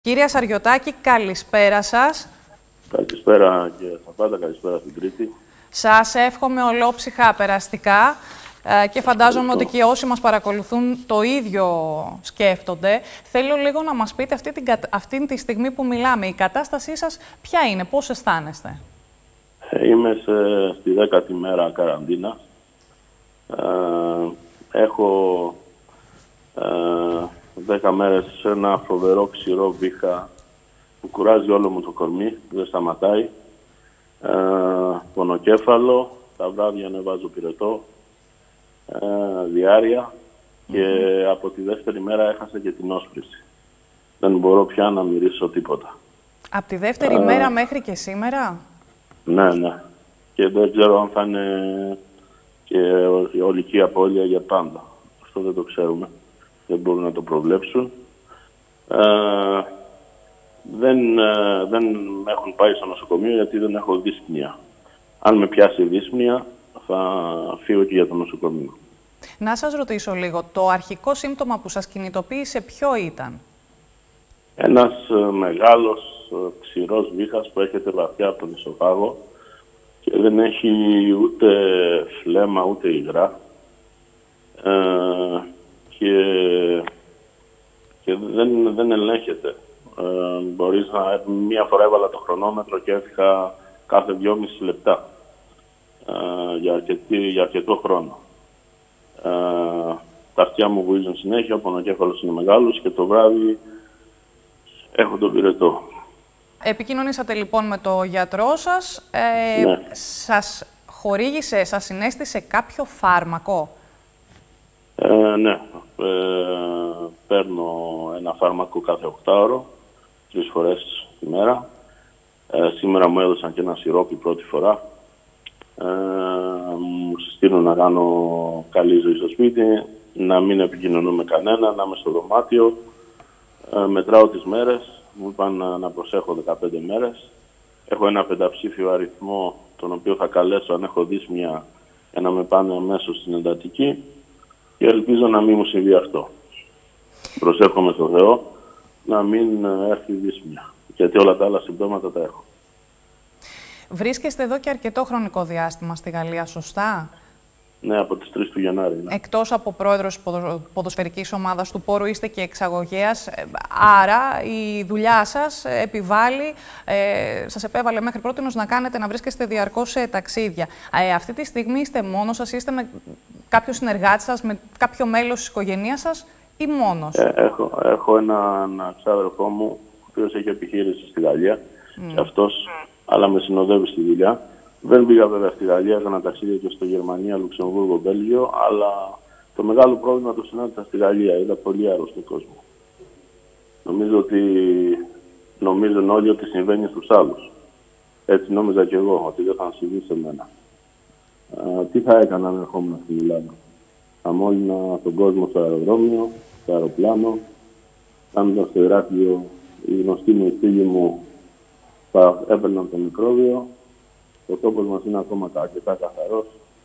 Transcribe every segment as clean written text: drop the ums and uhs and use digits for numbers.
Κύριε Σαριωτάκη, καλησπέρα σας. Καλησπέρα κύριε Σαφάτα, καλησπέρα στην Κρήτη. Σας εύχομαι ολόψυχα περαστικά και φαντάζομαι ότι και όσοι μας παρακολουθούν το ίδιο σκέφτονται. Θέλω λίγο να μας πείτε αυτή τη στιγμή που μιλάμε, η κατάστασή σας ποια είναι, πώς αισθάνεστε? Είμαι στη 10η μέρα καραντίνα. Έχω 10 μέρες σε ένα φοβερό ξηρό βήχα που κουράζει όλο μου το κορμί, δεν σταματάει. Πονοκέφαλο, τα βράδια ανεβάζω πυρετό, διάρρεια και από τη δεύτερη μέρα έχασα και την όσφρηση. Δεν μπορώ πια να μυρίσω τίποτα. Από τη δεύτερη μέρα μέχρι και σήμερα? Ναι, ναι. Και δεν ξέρω αν θα είναι και η ολική απώλεια για πάντα. Αυτό δεν το ξέρουμε. Δεν μπορούν να το προβλέψουν. Δεν με έχουν πάει στο νοσοκομείο γιατί δεν έχω δύσπνοια. Αν με πιάσει δύσπνοια θα φύγω και για το νοσοκομείο. Να σας ρωτήσω λίγο, το αρχικό σύμπτωμα που σας κινητοποίησε ποιο ήταν? Ένας μεγάλος ξηρός βήχας που έρχεται βαθιά από τον ισοφάγο και δεν έχει ούτε φλέμμα ούτε υγρά και δεν ελέγχεται. Μία φορά έβαλα το χρονόμετρο και έφυγα κάθε 2,5 λεπτά για αρκετό χρόνο. Τα αυτιά μου βουίζουν συνέχεια, ο πονοκέφαλος είναι μεγάλος και το βράδυ έχω τον πυρετό. Επικοινωνήσατε λοιπόν με το γιατρό σας. Ναι. Σας χορήγησε, σας συνέστησε κάποιο φάρμακο? Ναι. Παίρνω ένα φάρμακο κάθε 8ωρο, 3 φορές τη μέρα. Σήμερα μου έδωσαν και ένα σιρόπι πρώτη φορά. Μου συστήνω να κάνω καλή ζωή στο σπίτι, να μην επικοινωνούμε κανένα, να είμαι στο δωμάτιο. Μετράω τις μέρες, μου είπαν να προσέχω 15 μέρες. Έχω ένα 5ψήφιο αριθμό, τον οποίο θα καλέσω αν έχω δύσπνοια για να με πάνε αμέσως στην εντατική και ελπίζω να μην μου συμβεί αυτό. Προσεύχομαι στον Θεό να μην έρθει δύσπνοια, γιατί όλα τα άλλα συμπτώματα τα έχω. Βρίσκεστε εδώ και αρκετό χρονικό διάστημα στη Γαλλία, σωστά? Ναι, από τις 3 του Γενάρη. Ναι. Εκτός από πρόεδρος ποδοσφαιρικής ομάδας του Πόρου, είστε και εξαγωγέας. Άρα η δουλειά σας σας επέβαλε μέχρι πρότινος να βρίσκεστε διαρκώς σε ταξίδια. Αυτή τη στιγμή είστε μόνος σας, είστε με κάποιο συνεργάτη σας, με κάποιο μέλος της οικογένειας σας ή μόνος? Έχω έναν ξάδερφό μου, ο οποίος έχει επιχείρηση στη Γαλλία και αυτός, αλλά με συνοδεύει στη δουλειά. Δεν πήγα βέβαια στη Γαλλία, έκανα ταξίδια και στο Γερμανία, Λουξεμβούργο, Βέλγιο, αλλά το μεγάλο πρόβλημα το συνάντησα στη Γαλλία. Είδα πολύ άρρωστο κόσμο. Νομίζουν όλοι ότι συμβαίνει στους άλλους. Έτσι νόμιζα και εγώ, ότι δεν θα συμβεί σε μένα. Τι θα έκανα αν ερχόμουν στην Ελλάδα? Θα μόλυνα τον κόσμο στο αεροδρόμιο, στο αεροπλάνο, κάνοντας στο Ηράκλειο οι γνωστοί μου, οι φίλοι μου θα έπαιρναν το μικρόβιο. Ο τόπος μας είναι ακόμα αρκετά καθαρός.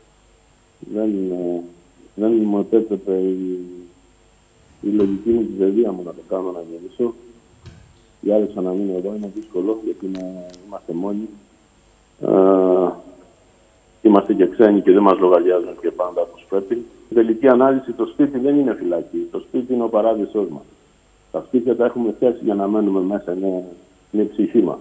Δεν μου επέτρεπε η λογική μου, τη παιδεία μου να το κάνω να γυρίσω. Διάλεξα να μείνω εδώ, είναι δύσκολο γιατί είμαστε μόνοι. Είμαστε και ξένοι και δεν μας λογαριάζουν και πάντα όπως πρέπει. Η τελική ανάλυση, το σπίτι δεν είναι φυλακή. Το σπίτι είναι ο παράδεισός μας. Τα σπίτια τα έχουμε φτιάξει για να μένουμε μέσα, είναι η ψυχή μας.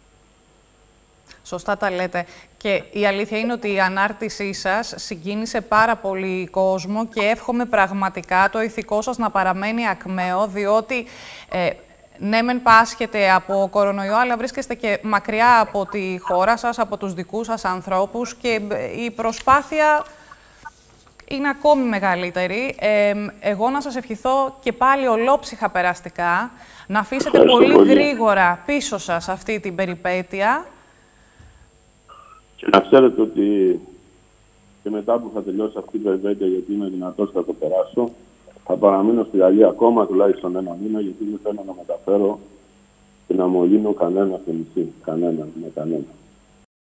Σωστά τα λέτε. Και η αλήθεια είναι ότι η ανάρτησή σας συγκίνησε πάρα πολύ κόσμο και εύχομαι πραγματικά το ηθικό σας να παραμένει ακμαίο, διότι ναι μεν πάσχετε από κορονοϊό, αλλά βρίσκεστε και μακριά από τη χώρα σας, από τους δικούς σας ανθρώπους και η προσπάθεια είναι ακόμη μεγαλύτερη. Εγώ να σας ευχηθώ και πάλι ολόψυχα περαστικά, να αφήσετε πολύ γρήγορα πίσω σας αυτή την περιπέτεια. Και να ξέρετε ότι και μετά που θα τελειώσει αυτή η περιπέτεια, γιατί είμαι δυνατός θα το περάσω, θα παραμείνω στη Γαλλία ακόμα τουλάχιστον 1 μήνα, γιατί δεν θέλω να μεταφέρω και να μολύνω κανένα στο νησί. Κανένα, με κανένα.